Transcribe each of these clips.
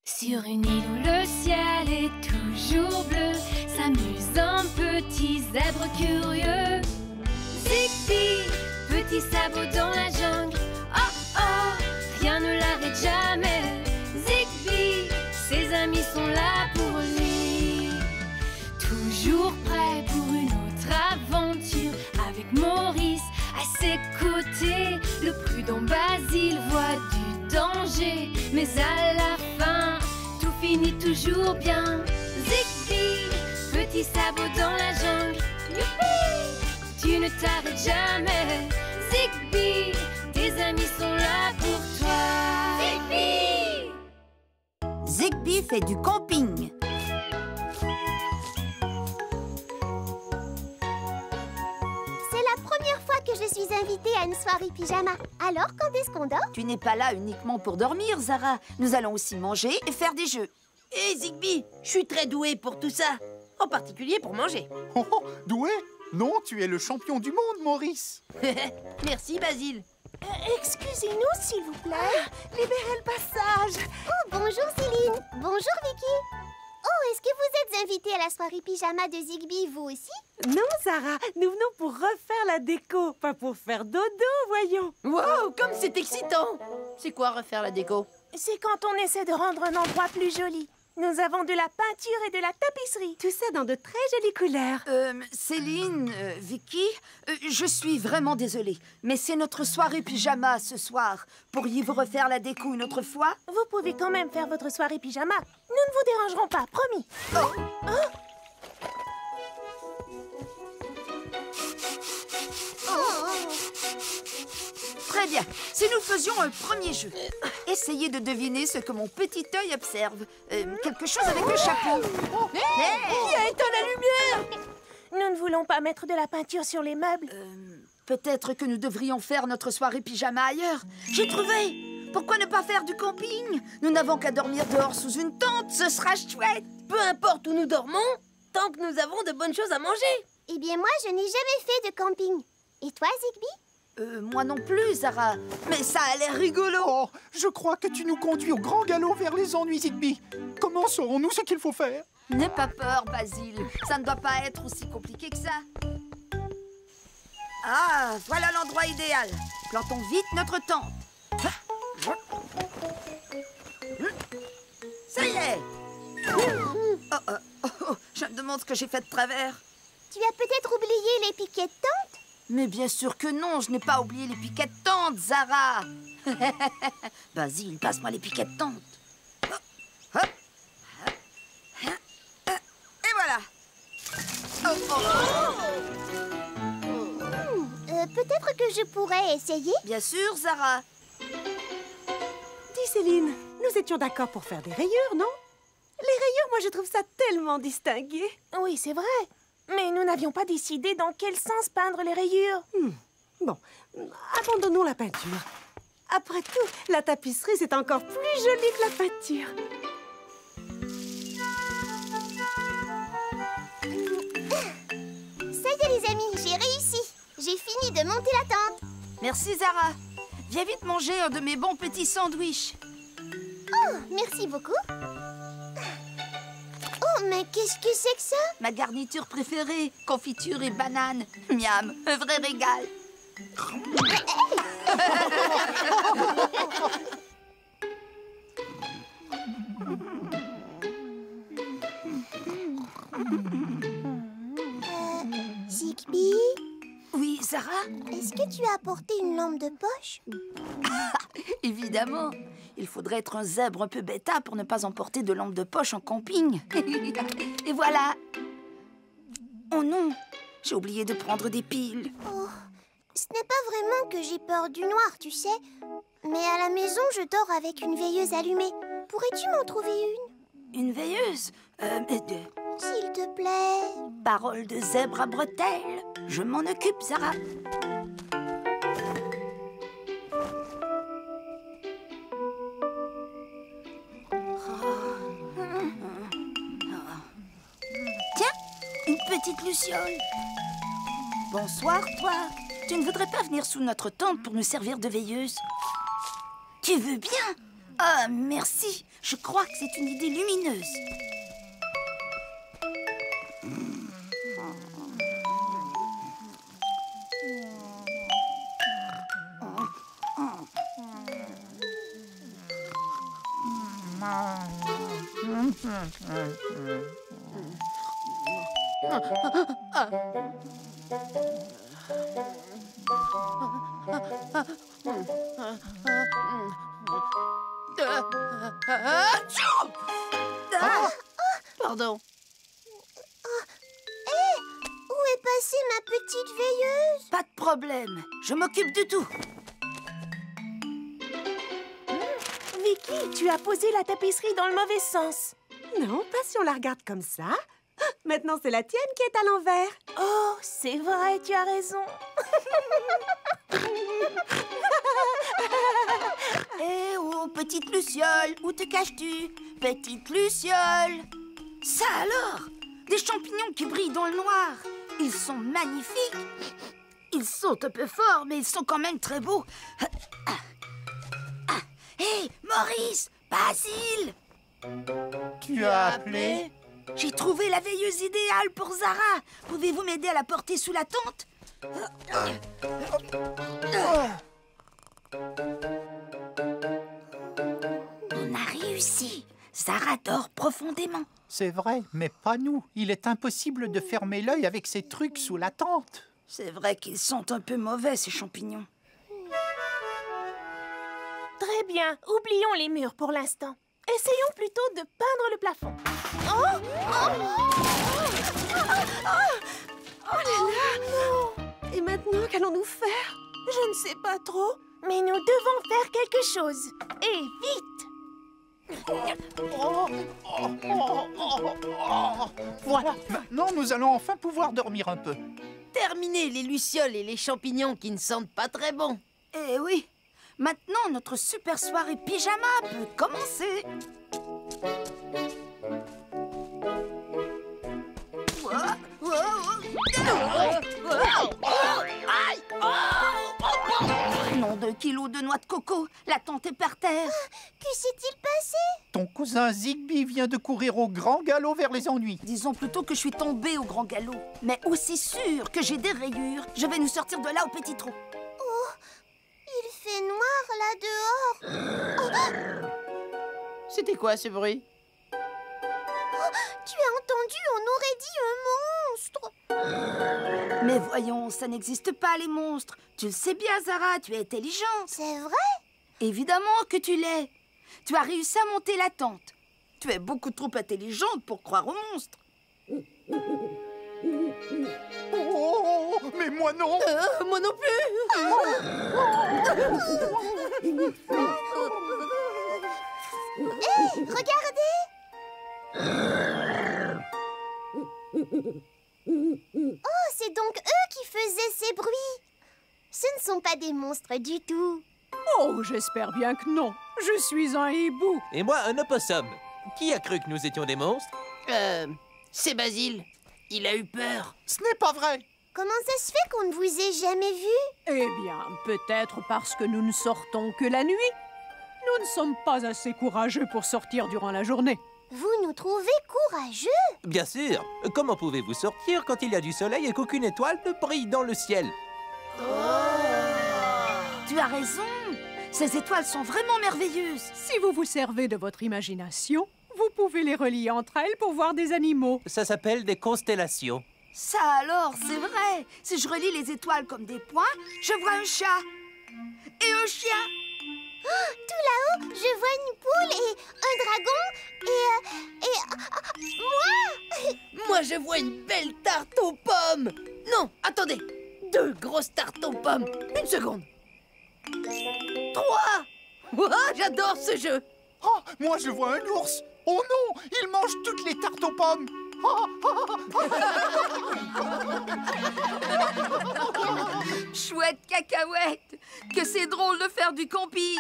Sur une île où le ciel est toujours bleu, s'amuse un petit zèbre curieux. Zigbee, petit sabot dans la jungle. Oh oh, rien ne l'arrête jamais. Zigbee, ses amis sont là pour lui. Toujours prêt pour une autre aventure. Avec Maurice à ses côtés, le prudent Basile voit du danger. Mais à la fin, tout finit toujours bien. Zigbee, petit sabot dans la jungle. Youpi, tu ne t'arrêtes jamais. Zigbee, tes amis sont là pour toi. Zigbee! Zigbee fait du camping. C'est la première fois que je suis invitée à une soirée pyjama. Alors, quand est-ce qu'on dort? Tu n'es pas là uniquement pour dormir, Zara. Nous allons aussi manger et faire des jeux. Hé, Zigbee, je suis très doué pour tout ça. En particulier pour manger. Oh, oh, doué? Non, tu es le champion du monde, Maurice. Merci, Basile. Excusez-nous, s'il vous plaît. Libérez le passage. Oh, bonjour Céline. Bonjour Vicky. Oh, est-ce que vous êtes invitée à la soirée pyjama de Zigbee, vous aussi? Non, Zara, nous venons pour refaire la déco, pas pour faire dodo, voyons. Wow, comme c'est excitant. C'est quoi refaire la déco? C'est quand on essaie de rendre un endroit plus joli. Nous avons de la peinture et de la tapisserie. Tout ça dans de très jolies couleurs. Céline, Vicky, je suis vraiment désolée, mais c'est notre soirée pyjama ce soir. Pourriez-vous refaire la déco une autre fois? Vous pouvez quand même faire votre soirée pyjama. Nous ne vous dérangerons pas, promis. Très bien. Si nous faisions un premier jeu, essayez de deviner ce que mon petit œil observe. Quelque chose avec un chapeau. Qui a éteint la lumière? Nous ne voulons pas mettre de la peinture sur les meubles. Peut-être que nous devrions faire notre soirée pyjama ailleurs. J'ai trouvé! Pourquoi ne pas faire du camping? Nous n'avons qu'à dormir dehors sous une tente, ce sera chouette! Peu importe où nous dormons, tant que nous avons de bonnes choses à manger. Eh bien, moi, je n'ai jamais fait de camping. Et toi, Zigbee? Moi non plus, Zara. Mais ça a l'air rigolo. Oh, je crois que tu nous conduis au grand galop vers les ennuis, Zigbee. Comment saurons-nous ce qu'il faut faire? N'aie pas peur, Basile. Ça ne doit pas être aussi compliqué que ça. Ah, voilà l'endroit idéal. Plantons vite notre tente. Ça y est. Je me demande ce que j'ai fait de travers. Tu as peut-être oublié les piquets de tente? Mais bien sûr que non, je n'ai pas oublié les piquets de tente, Zara. Basile, passe-moi les piquets de tente. Et voilà. Peut-être que je pourrais essayer. Bien sûr, Zara. Dis, Céline, nous étions d'accord pour faire des rayures, non? Les rayures, moi, je trouve ça tellement distingué. Oui, c'est vrai. Mais nous n'avions pas décidé dans quel sens peindre les rayures. Bon, abandonnons la peinture. Après tout, la tapisserie, c'est encore plus joli que la peinture. Ça y est, les amis, j'ai réussi. J'ai fini de monter la tente. Merci, Zara. Viens vite manger un de mes bons petits sandwichs. Oh, merci beaucoup. Oh, mais qu'est-ce que c'est que ça? Ma garniture préférée, confiture et banane. Miam, un vrai régal. Zigbee, Oui, Zara? est-ce que tu as apporté une lampe de poche? Évidemment. Il faudrait être un zèbre un peu bêta pour ne pas emporter de lampe de poche en camping. Et voilà. Oh non, j'ai oublié de prendre des piles. Oh, ce n'est pas vraiment que j'ai peur du noir, tu sais. Mais à la maison, je dors avec une veilleuse allumée. Pourrais-tu m'en trouver une? Une veilleuse? S'il te plaît. Parole de zèbre à bretelles. Je m'en occupe, Zara. Tiens, une petite luciole. Bonsoir, toi. Tu ne voudrais pas venir sous notre tente pour nous servir de veilleuse? Tu veux bien? Ah, merci. Je crois que c'est une idée lumineuse. Pardon. Où est passée ma petite veilleuse? Pas de problème, je m'occupe de tout. Vicky, tu as posé la tapisserie dans le mauvais sens. Non, pas si on la regarde comme ça. Maintenant, c'est la tienne qui est à l'envers. Oh, c'est vrai, tu as raison. Eh oh, petite Luciole, où te caches-tu? Petite Luciole! Ça alors? Des champignons qui brillent dans le noir. Ils sont magnifiques. Ils sautent un peu fort, mais ils sont quand même très beaux. Hé, Maurice! Basile! Tu as appelé? J'ai trouvé la veilleuse idéale pour Zara. Pouvez-vous m'aider à la porter sous la tente? On a réussi. Zara dort profondément. C'est vrai, mais pas nous. Il est impossible de fermer l'œil avec ces trucs sous la tente. C'est vrai qu'ils sont un peu mauvais, ces champignons. Très bien, oublions les murs pour l'instant. Essayons plutôt de peindre le plafond. Oh là là! Et maintenant, qu'allons-nous faire? Je ne sais pas trop, mais nous devons faire quelque chose. Et vite! Voilà, maintenant nous allons enfin pouvoir dormir un peu. Terminez les lucioles et les champignons qui ne sentent pas très bon. Eh oui, maintenant notre super soirée pyjama peut commencer. Nom de kilos de noix de coco, la tente est par terre. Que s'est-il passé? Ton cousin Zigbee vient de courir au grand galop vers les ennuis. Disons plutôt que je suis tombée au grand galop. Mais aussi sûr que j'ai des rayures, je vais nous sortir de là au petit trou. Oh, il fait noir là-dehors. C'était quoi ce bruit? Tu as entendu? On aurait dit un monstre. Mais voyons, ça n'existe pas les monstres. Tu le sais bien, Zara, tu es intelligente. C'est vrai? Évidemment que tu l'es. Tu as réussi à monter la tente. Tu es beaucoup trop intelligente pour croire aux monstres. Oh, mais moi non. Moi non plus. Hé, regardez! Oh, c'est donc eux qui faisaient ces bruits. Ce ne sont pas des monstres du tout. Oh, j'espère bien que non. Je suis un hibou. Et moi, un opossum. Qui a cru que nous étions des monstres? C'est Basile. Il a eu peur. Ce n'est pas vrai. Comment ça se fait qu'on ne vous ait jamais vu? Eh bien, peut-être parce que nous ne sortons que la nuit. Nous ne sommes pas assez courageux pour sortir durant la journée. Vous nous trouvez courageux? Bien sûr. Comment pouvez-vous sortir quand il y a du soleil et qu'aucune étoile ne brille dans le ciel? Tu as raison. Ces étoiles sont vraiment merveilleuses. Si vous vous servez de votre imagination, vous pouvez les relier entre elles pour voir des animaux. Ça s'appelle des constellations. Ça alors, c'est vrai. Si je relie les étoiles comme des points, je vois un chat. Et un chien. Oh, tout là-haut, je vois une poule et un dragon et moi. Moi, je vois une belle tarte aux pommes. Non, attendez. 2 grosses tartes aux pommes. Une seconde. 3. Ouah, j'adore ce jeu. Oh, moi je vois un ours. Oh non, il mange toutes les tartes aux pommes. Chouette cacahuète. Que c'est drôle de faire du camping.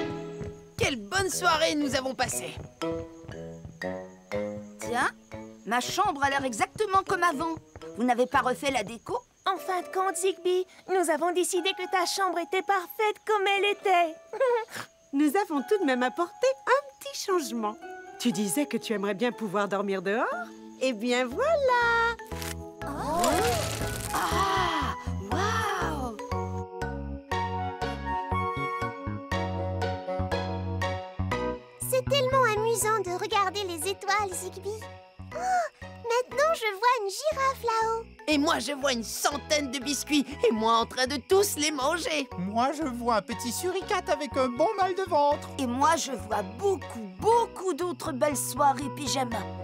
Quelle bonne soirée nous avons passée. Tiens, Ma chambre a l'air exactement comme avant. Vous n'avez pas refait la déco? En fin de compte, Zigbee, nous avons décidé que ta chambre était parfaite comme elle était. Nous avons tout de même apporté un petit changement. Tu disais que tu aimerais bien pouvoir dormir dehors? Eh bien, voilà! Ah! Waouh! C'est tellement amusant de regarder les étoiles, Zigbee. Oh, maintenant je vois une girafe là-haut. Et moi, je vois une centaine de biscuits et moi en train de tous les manger. Moi, je vois un petit suricate avec un bon mal de ventre. Et moi, je vois beaucoup d'autres belles soirées pyjama.